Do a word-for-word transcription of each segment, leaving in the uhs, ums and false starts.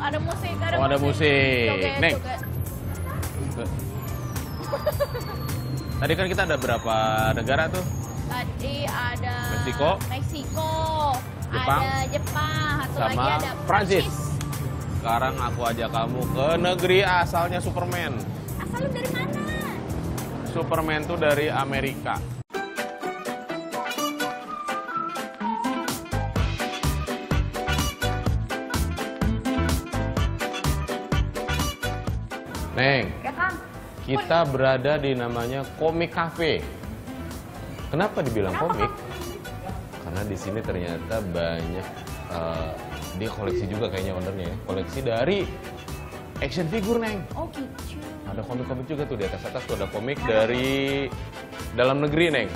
ada musik, ada Oh, ada musik. Joget, Neng. joget. Tadi kan kita ada berapa negara tuh? Tadi ada Meksiko. Meksiko, Jepang. ada Jepang, satu Sama lagi ada Prancis. Sekarang aku ajak kamu ke negeri asalnya Superman. Asal lu dari mana? Superman tuh dari Amerika. Neng, Ya Kang. kita berada di namanya Komik Cafe. Kenapa dibilang komik? Karena di sini ternyata banyak, eh, dia koleksi juga kayaknya ownernya ya. Koleksi dari action figure, Neng. Oh gitu. Ada komik-komik juga tuh di atas-atas tuh ada komik dari dalam negeri, Neng.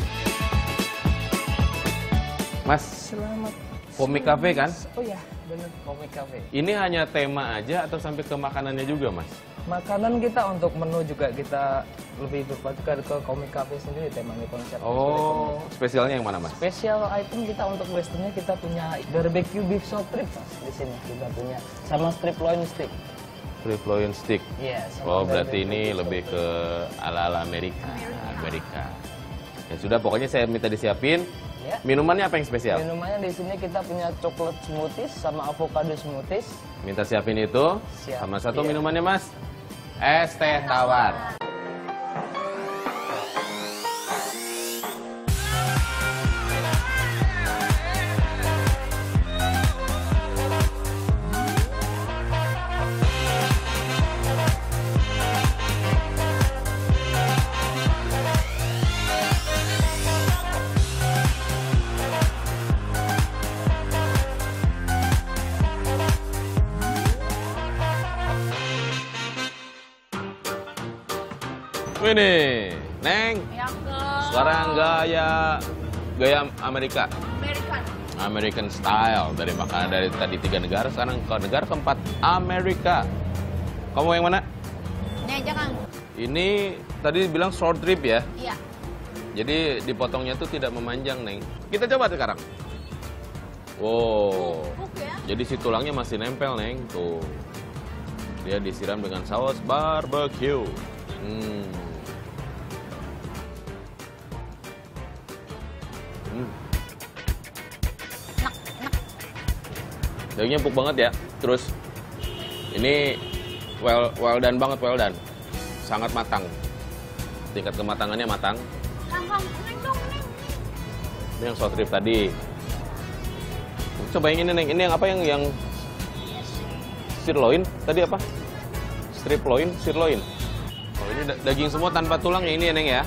Mas, Selamat. Komik Cafe kan? Oh ya, bener Komik Cafe. Ini hanya tema aja atau sampai ke makanannya juga, Mas? Makanan kita untuk menu juga kita lebih berpadukan ke Komik Cafe sendiri temanya konsep. Oh, spesialnya yang mana, Mas? Spesial item kita untuk westernnya kita punya barbecue beef short rib Mas, di sini kita punya sama strip loin steak. Strip loin steak. Iya. sama Oh, berarti barbecue ini beef lebih short ke ala-ala Amerika. Amerika. Ya sudah, pokoknya saya minta disiapin. rib. Ya. Minumannya apa yang spesial? Minumannya di sini kita punya coklat smoothies sama avocado smoothies. Minta siapin itu. Siap. Sama satu Iya. minumannya, Mas. Es teh tawar. Ini, Neng. Yang ke Sekarang gaya gaya Amerika. American. American style dari makanan dari tadi tiga negara, sekarang ke negara keempat Amerika. Kamu yang mana? Ini aja Kang. Ini tadi bilang short rib ya. Iya. Jadi dipotongnya tuh tidak memanjang, Neng. Kita coba sekarang. Wow. Empuk ya. Jadi si tulangnya masih nempel, Neng. Tuh. Dia disiram dengan saus barbecue. Hmm. Hmm. Dagingnya empuk banget ya. Terus ini well well done banget, well done. Sangat matang. Tingkat kematangannya matang. Kang, Kang, neng dong, neng. Ini yang short rib tadi. Coba yang ini, Neng. Ini yang apa yang yang sirloin? Tadi apa? Strip loin, sirloin. Oh, ini da- daging semua tanpa tulang ya ini ya, Neng ya.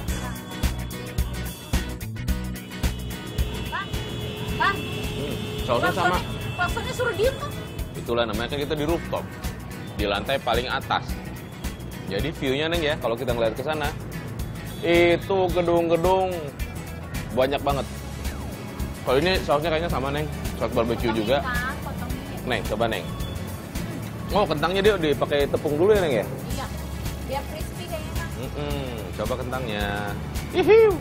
Kang, Kang. Hmm, sausnya sama. Rasanya suruh diem Kang. Itulah namanya kan kita di rooftop. Di lantai paling atas. Jadi view-nya, Neng ya, kalau kita ngeliat ke sana, itu gedung-gedung banyak banget. Kalau ini sausnya kayaknya sama, Neng. Saus barbecue juga. Kang, potongnya. Neng, coba, Neng. Oh, kentangnya dia dipakai tepung dulu ya, Neng ya? Iya. Biar crispy kayaknya Kang. Mm-mm, coba kentangnya. Ihiu.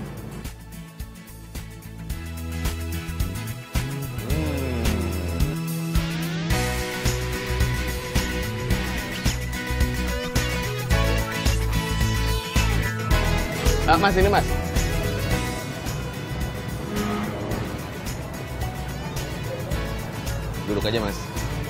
Hmm. Ah, Mas, ini Mas. Duduk aja, Mas.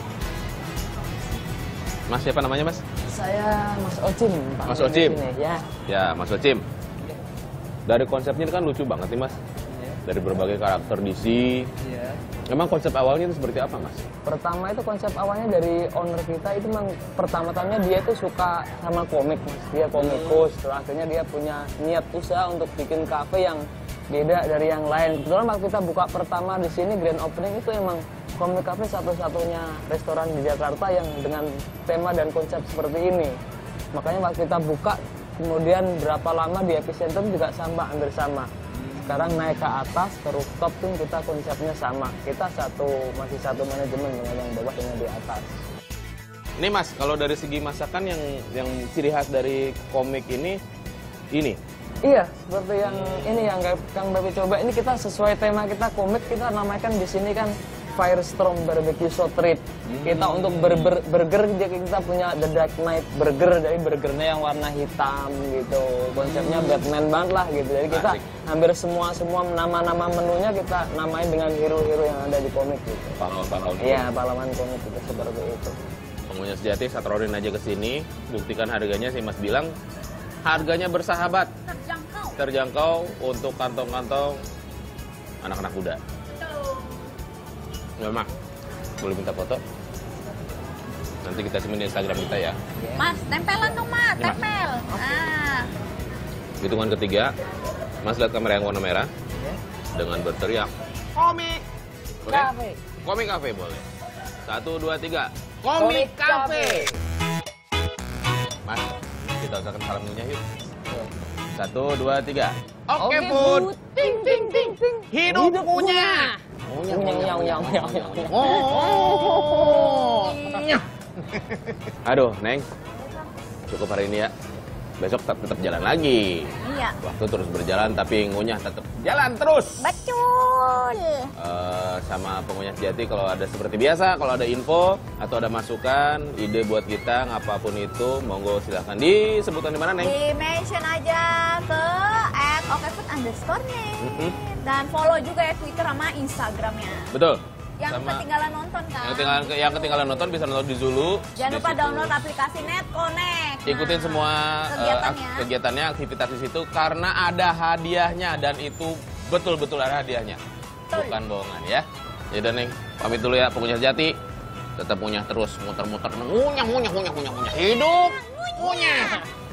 Mas, siapa namanya, Mas? Saya Mas Ocim. Pak, Mas di Ocim. sini, Ya. Ya, Mas Ocim. Dari konsepnya ini kan lucu banget nih, Mas. Dari berbagai karakter D C. Iya. Emang konsep awalnya itu seperti apa, Mas? Pertama itu konsep awalnya dari owner kita itu memang pertama-tama dia itu suka sama komik Mas. Dia komikus, terus akhirnya dia punya niat usaha untuk bikin kafe yang beda dari yang lain. Kebetulan waktu kita buka pertama di sini grand opening itu emang komik kafe satu-satunya restoran di Jakarta yang dengan tema dan konsep seperti ini. Makanya waktu kita buka, kemudian berapa lama di epicenter juga sama, hampir sama. Sekarang naik ke atas, ke rooftop pun kita konsepnya sama. Kita satu masih satu manajemen dengan yang bawah dengan di atas. Ini Mas, kalau dari segi masakan yang yang ciri khas dari komik ini, ini. Iya, seperti yang ini yang Kang Babi coba. Ini kita sesuai tema kita komik, kita namakan di sini kan Firestorm Barbecue Short Rib. Kita untuk ber ber burger kita punya The Dark Knight Burger, jadi burgernya yang warna hitam gitu. Konsepnya Batman banget lah gitu. Jadi kita Asik. hampir semua semua nama-nama menunya kita namain dengan hero-hero yang ada di komik gitu. Pahlawan-pahlawan. Iya, pahlawan komik itu seperti itu. Pengunyah sejati, satronin aja ke sini, buktikan harganya. Si Mas bilang harganya bersahabat, Terjangkau. terjangkau untuk kantong-kantong anak-anak muda. Tuh. Memang boleh minta foto? Nanti kita simpen di Instagram kita ya. Mas, tempelan dong, Mas. Ini, Mas. Tempel. Ah. Hitungan ketiga, Mas lihat kamera yang warna merah dengan berteriak komik. Oke? Cafe. Komik Cafe boleh. Satu, dua, tiga. Komik Komik Cafe. Cafe. Mas, kita ucapkan salam ngunyah yuk. Satu, dua, tiga. Oke, Oke, Bud. Ting ting ting ting. Hidup ngunyah. Ngunyah, ngunyah, ngunyah, ngunyah, ngunyah. Oh. Aduh, Neng. Cukup hari ini ya. Besok tetap, tetap jalan lagi. Iya. Waktu terus berjalan, tapi ngunyah tetap jalan terus. Betul. Eh, sama pengunyah sejati, kalau ada seperti biasa, kalau ada info atau ada masukan, ide buat kita, apapun itu, monggo silahkan disebutkan di mana, Neng? Di mention aja ke at okefood underscore Neng. Mhm. Dan follow juga ya Twitter sama Instagramnya. Betul. Yang Sama ketinggalan nonton kan. yang ketinggalan, yang ketinggalan nonton bisa nonton di Zulu. Jangan Di lupa situ. download aplikasi Net Connect. Ikutin Nah, semua eh, kegiatannya. ak- kegiatannya, aktivitas di situ karena ada hadiahnya dan itu betul-betul ada hadiahnya. Betul. Bukan bohongan ya. Yaudah Neng, pamit dulu ya pengunyah sejati. Tetap ngunyah terus, muter-muter, ngunyah, ngunyah, ngunyah, ngunyah, ngunyah. Hidup ngunyah.